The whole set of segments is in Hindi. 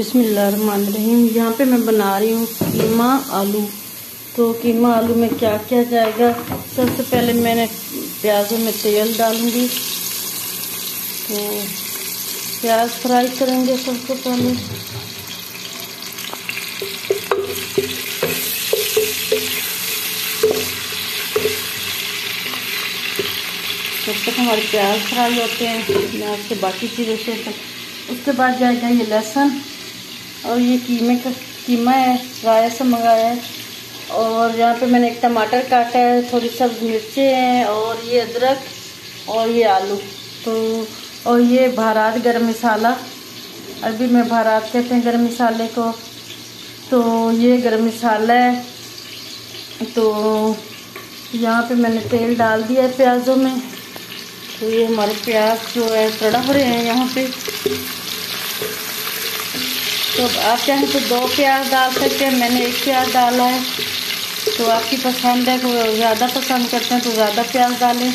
बिस्मिल्लाहिर्रहमानिर्रहीम। यहाँ पे मैं बना रही हूँ कीमा आलू। तो कीमा आलू में क्या क्या जाएगा, सबसे पहले मैंने प्याज़ों में तेल डालूंगी। तो प्याज फ्राई करेंगे सबसे पहले। जब तक हमारे प्याज फ्राई होते हैं मैं आपसे बाकी चीज़ें शेयर कर। उसके बाद जाएगा ये लहसुन, और ये कीमा है, राया से मंगाया है। और यहाँ पे मैंने एक टमाटर काटा है, थोड़ी सब्ज़ मिर्चें हैं, और ये अदरक, और ये आलू। तो और ये बाहरात गरम मसाला, अरबी में बाहरात कहते हैं गरम मसाले को। तो ये गरम मसाला है। तो यहाँ पे मैंने तेल डाल दिया है प्याज़ों में। तो ये हमारे प्याज जो है तड़क रहे हैं यहाँ पे। तो आप चाहें तो 2 प्याज डाल सकते हैं, मैंने 1 प्याज डाला है। तो आपकी पसंद है, कोई ज़्यादा पसंद करते हैं तो ज़्यादा प्याज डालें।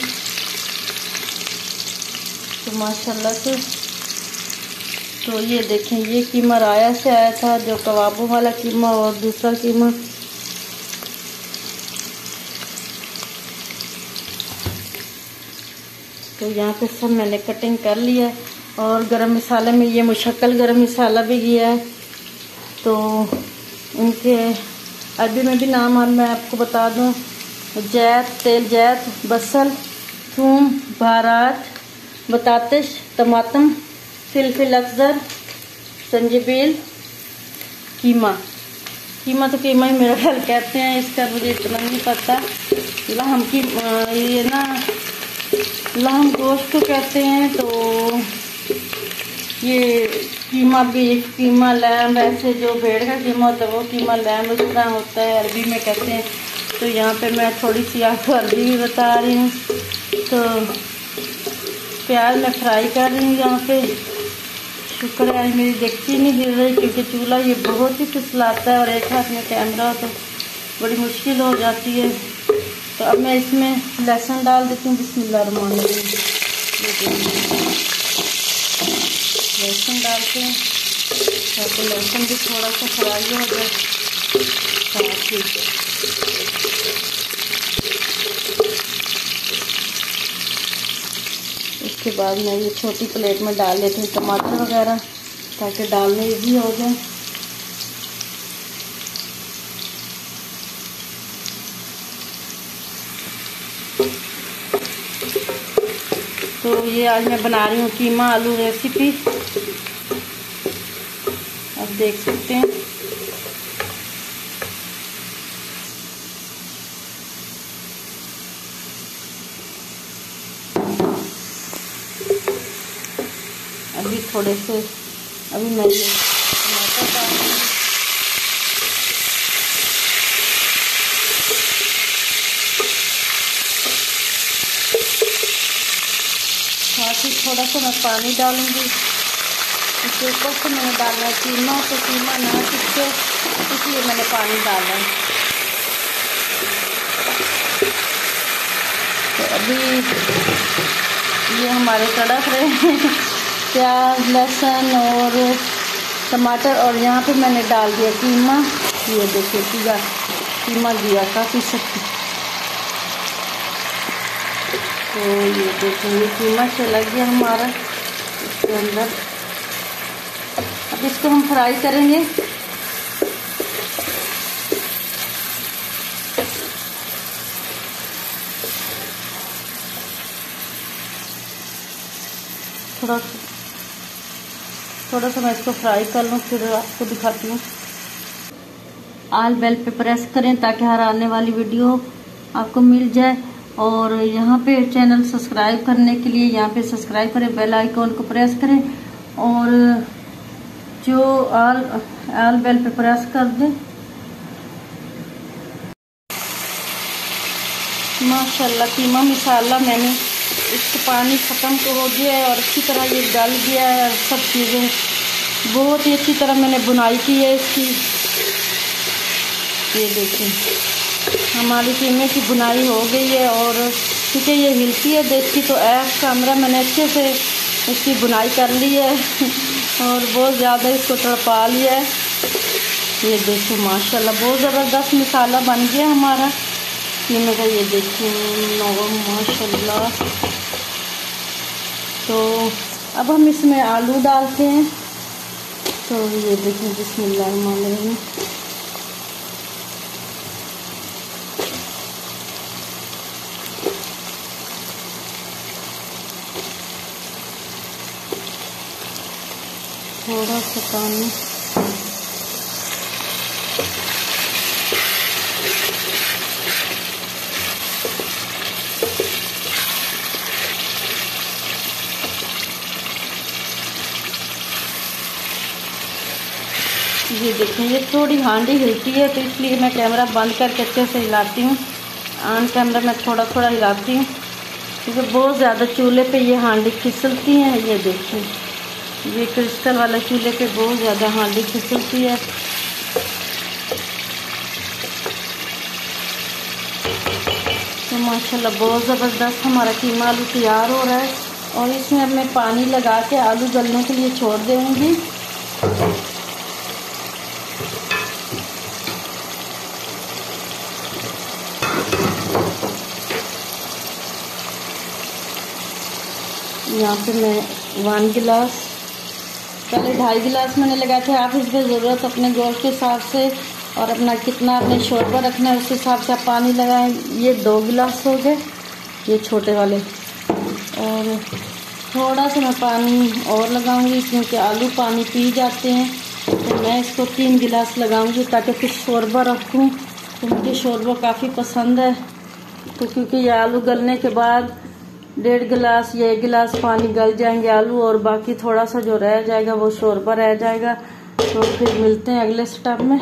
तो माशाल्लाह से तो ये देखें, ये कीमा राया से आया था, जो कबाबों वाला कीमा, और दूसरा कीमा तो यहाँ पे सब मैंने कटिंग कर लिया है। और गरम मसाले में ये मुशक्कल गरम मसाला भी गया है। तो इनके अरबी में भी नाम मैं आपको बता दूँ, जैत, तेल जैत, बसल, थूम, बाहरात, बतातिश, टमाटम, फिलफिल अख्ज़र, संजीबिल, कीमा तो कीमा ही मेरा ख्याल कहते हैं, इसका मुझे इतना नहीं पता। लहम की ये ना लहम गोश्त को कहते हैं। तो ये कीमा बीफ, कीमा लैम, ऐसे जो भेड़ का कीमा होता है वो कीमा लैम उस तरह होता है, अरबी में कहते हैं। तो यहाँ पे मैं थोड़ी सी आपको अरबी भी बता रही हूँ। तो प्याज मैं फ्राई कर रही हूँ यहाँ पे। शुक्र है मेरी डेगची नहीं गिर रही, क्योंकि चूल्हा ये बहुत ही फिसलाता है और एक हाथ में कैमरा तो बड़ी मुश्किल हो जाती है। तो अब मैं इसमें लहसुन डाल देती हूँ। बिस्मिल्लाहिर्रहमानिर्रहीम। लहसुन डालते हैं ताकि लहसुन भी थोड़ा सा फ्राई हो जाए। उसके बाद मैं ये छोटी प्लेट में डाल लेती हूँ टमाटर वगैरह, ताकि डालने ईजी हो जाए। तो ये आज मैं बना रही हूँ कीमा आलू रेसिपी, आप देख सकते हैं। अभी थोड़े से मैं ये टमाटर डाल दूँगी। साथ ही थोड़ा सा मैं पानी डालूंगी। इसके ऊपर से मैंने डालना है कीमा, तो कीमा ना चिपके इसलिए मैंने पानी डाला है। तो अभी ये हमारे तड़क रहे हैं प्याज, लहसुन और टमाटर, और यहाँ पे मैंने डाल दिया कीमा। ये देखिए कीमा दिया काफ़ी सख्त। तो ये देखिए ये कीमा चला गया हमारा इसके अंदर। अब इसको हम फ्राई करेंगे। थोड़ा सा मैं इसको फ्राई कर लूँ, फिर आपको दिखाती हूँ। ऑल बेल पे प्रेस करें ताकि हर आने वाली वीडियो आपको मिल जाए। और यहाँ पे चैनल सब्सक्राइब करने के लिए यहाँ पे सब्सक्राइब करें, बेल आइकॉन को प्रेस करें, और जो ऑल बेल पे प्रेस कर दें। माशाल्लाह कीमा मसाला मैंने इसका पानी ख़त्म तो हो गया है, और अच्छी तरह ये गल गया है। सब चीज़ें बहुत ही अच्छी तरह मैंने बुनाई की है इसकी। ये देखें हमारी कीमे की बुनाई हो गई है। और क्योंकि ये हिलती है देसी, तो ऐप कैमरा मैंने अच्छे से इसकी बुनाई कर ली है। और बहुत ज़्यादा इसको तड़पा लिया है। ये देखिए माशाल्लाह बहुत ज़बरदस्त मसाला बन गया हमारा कीमे का। ये देखिए माशाल्लाह। तो अब हम इसमें आलू डालते हैं। तो ये देखिए बिस्मिल्लाहिर्रहमानिर्रहीम। थोड़ा सा पानी, ये देखें ये थोड़ी हांडी हिलती है तो इसलिए मैं कैमरा बंद करके अच्छे से हिलाती हूँ। ऑन कैमरा मैं थोड़ा थोड़ा हिलाती हूँ क्योंकि बहुत ज़्यादा चूल्हे पे ये हांडी फिसलती हैं। ये देखिए ये क्रिस्टल वाले चूल्हे पे बहुत ज़्यादा हांडी फिसलती है। तो माशाल्लाह बहुत ज़बरदस्त हमारा कीमा आलू तैयार हो रहा है। और इसमें अब मैं पानी लगा के आलू गलने के लिए छोड़ दूँगी। यहाँ पे मैं 1 गिलास, पहले 2.5 गिलास मैंने लगाए थे। आप इसमें ज़रूरत अपने गोश्त के हिसाब से और अपना कितना आपने शोरबा रखना है उस हिसाब से आप पानी लगाएं। ये 2 गिलास हो गए ये छोटे वाले। और थोड़ा सा मैं पानी और लगाऊंगी क्योंकि आलू पानी पी जाते हैं। तो मैं इसको 3 गिलास लगाऊंगी ताकि फिर शोरबा रखूँ। तो मुझे शोरबा काफ़ी पसंद है। तो क्योंकि ये आलू गलने के बाद 1.5 गिलास या 1 गिलास पानी गल जाएंगे आलू, और बाकी थोड़ा सा जो रह जाएगा वो शोरबा रह जाएगा। तो फिर मिलते हैं अगले स्टेप में।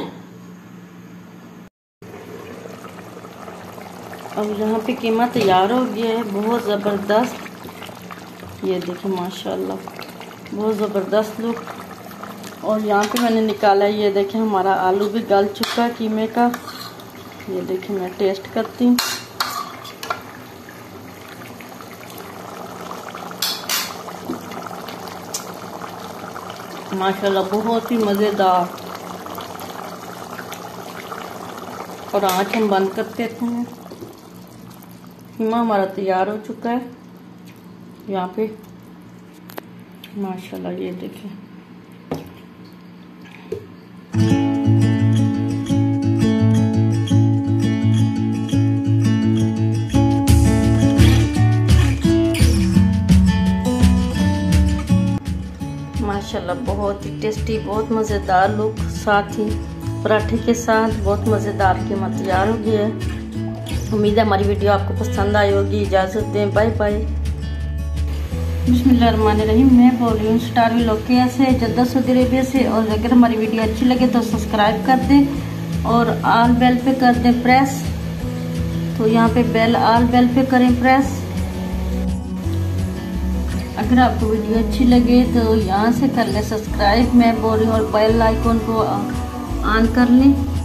अब यहाँ पे कीमा तैयार हो गया है बहुत ज़बरदस्त। ये देखिए माशाल्लाह बहुत ज़बरदस्त लुक। और यहाँ पे मैंने निकाला है। ये देखें हमारा आलू भी गल चुका है कीमे का। ये देखिए मैं टेस्ट करती हूँ। माशाल्लाह बहुत ही मज़ेदार। और आँच हम बंद कर देते हैं। कीमा हमारा तैयार हो चुका है यहाँ पे माशाल्लाह। ये देखिए माशाल्लाह बहुत ही टेस्टी, बहुत मज़ेदार लुक, साथ ही पराठे के साथ बहुत मज़ेदार कीमा तैयार हो गया है। उम्मीद है हमारी वीडियो आपको पसंद आई होगी। इजाज़त दें, बाय बाय। बिस्मिल्लाहिर्रहमानिर्रहीम। मैं बोल रही हूँ स्टार व्लॉग से, जद्दा सऊदी अरेबिया से। और अगर हमारी वीडियो अच्छी लगे तो सब्सक्राइब कर दें और ऑल बेल पे कर दें प्रेस। तो यहाँ पे बेल ऑल बेल पे करें प्रेस। अगर आपको वीडियो अच्छी लगे तो यहाँ से कर लें सब्सक्राइब। मैं बोल रही हूँ और बेल आइकॉन को ऑन कर लें।